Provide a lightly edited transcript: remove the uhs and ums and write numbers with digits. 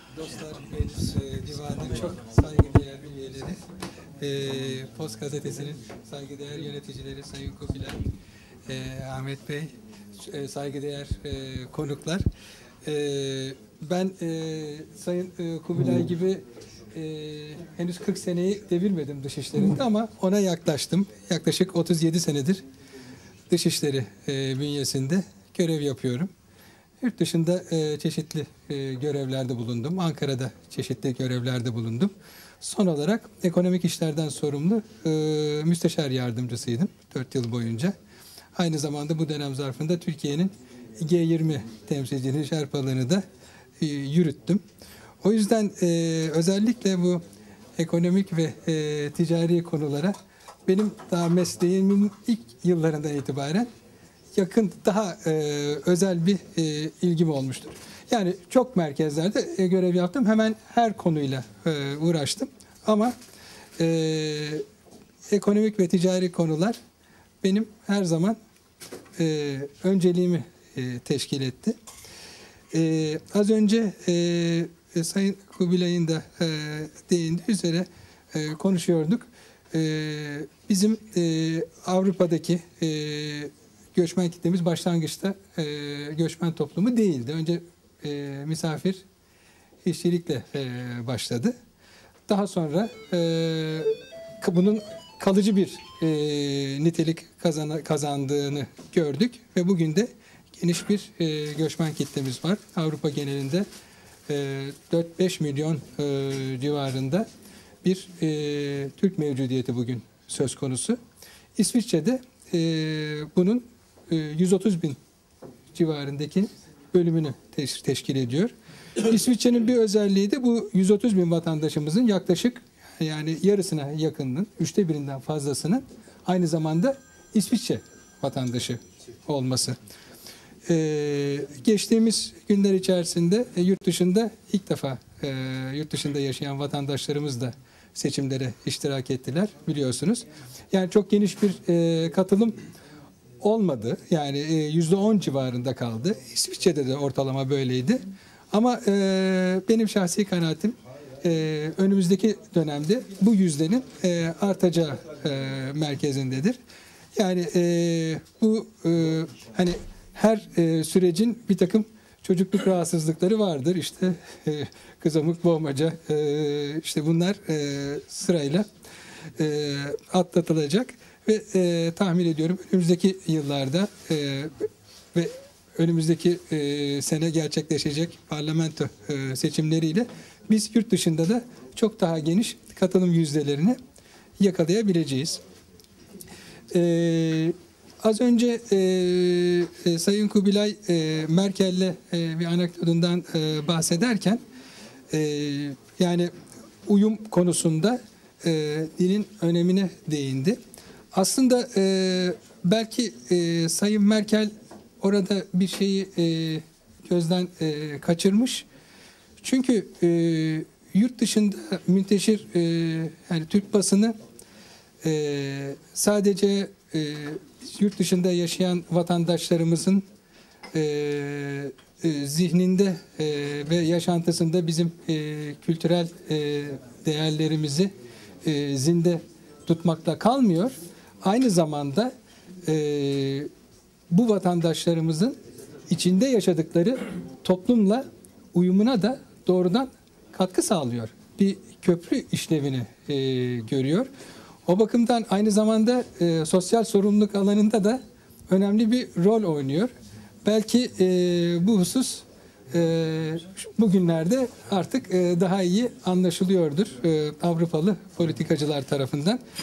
Dostlar, meclis divanının çok saygıdeğer üyeleri, Post Gazetesi'nin saygıdeğer yöneticileri Sayın Kubilay, Ahmet Bey, saygıdeğer konuklar. Ben Sayın Kubilay gibi henüz 40 seneyi devirmedim dışişlerinde ama ona yaklaştım. Yaklaşık 37 senedir dışişleri bünyesinde görev yapıyorum. Yurt dışında çeşitli görevlerde bulundum. Ankara'da çeşitli görevlerde bulundum. Son olarak ekonomik işlerden sorumlu müsteşar yardımcısıydım 4 yıl boyunca. Aynı zamanda bu dönem zarfında Türkiye'nin G20 temsilciliği şerpalığını da yürüttüm. O yüzden özellikle bu ekonomik ve ticari konulara benim daha mesleğimin ilk yıllarından itibaren yakın, daha özel bir ilgim olmuştur. Yani çok merkezlerde görev yaptım. Hemen her konuyla uğraştım. Ama ekonomik ve ticari konular benim her zaman önceliğimi teşkil etti. Az önce Sayın Kubilay'ın da değindiği üzere konuşuyorduk. Bizim Avrupa'daki göçmen kitlemiz başlangıçta göçmen toplumu değildi. Önce misafir işçilikle başladı. Daha sonra bunun kalıcı bir nitelik kazandığını gördük ve bugün de geniş bir göçmen kitlemiz var. Avrupa genelinde 4-5 milyon civarında bir Türk mevcudiyeti bugün söz konusu. İsviçre'de bunun 130 bin civarındaki bölümünü teşkil ediyor. İsviçre'nin bir özelliği de bu 130 bin vatandaşımızın yaklaşık yani yarısına yakınının, 1/3'ünden fazlasının aynı zamanda İsviçre vatandaşı olması. Geçtiğimiz günler içerisinde yurt dışında ilk defa yurt dışında yaşayan vatandaşlarımız da seçimlere iştirak ettiler biliyorsunuz. Yani çok geniş bir katılım olmadı. Yani %10 civarında kaldı. İsviçre'de de ortalama böyleydi. Ama benim şahsi kanaatim önümüzdeki dönemde bu yüzdenin artacağı merkezindedir. Yani bu hani her sürecin bir takım çocukluk rahatsızlıkları vardır. İşte kızamık, boğmaca, işte bunlar sırayla atlatılacak ve tahmin ediyorum önümüzdeki yıllarda ve önümüzdeki sene gerçekleşecek parlamento seçimleriyle biz yurt dışında da çok daha geniş katılım yüzdelerini yakalayabileceğiz. Az önce Sayın Kubilay Merkel'le bir anekdotundan bahsederken yani uyum konusunda dilin önemine değindi. Aslında belki Sayın Merkel orada bir şeyi gözden kaçırmış. Çünkü yurt dışında münteşir yani Türk basını sadece yurt dışında yaşayan vatandaşlarımızın zihninde ve yaşantısında bizim kültürel değerlerimizi zinde tutmakla kalmıyor. Aynı zamanda bu vatandaşlarımızın içinde yaşadıkları toplumla uyumuna da doğrudan katkı sağlıyor. Bir köprü işlevini görüyor. O bakımdan aynı zamanda sosyal sorumluluk alanında da önemli bir rol oynuyor. Belki bu husus bugünlerde artık daha iyi anlaşılıyordur Avrupalı politikacılar tarafından.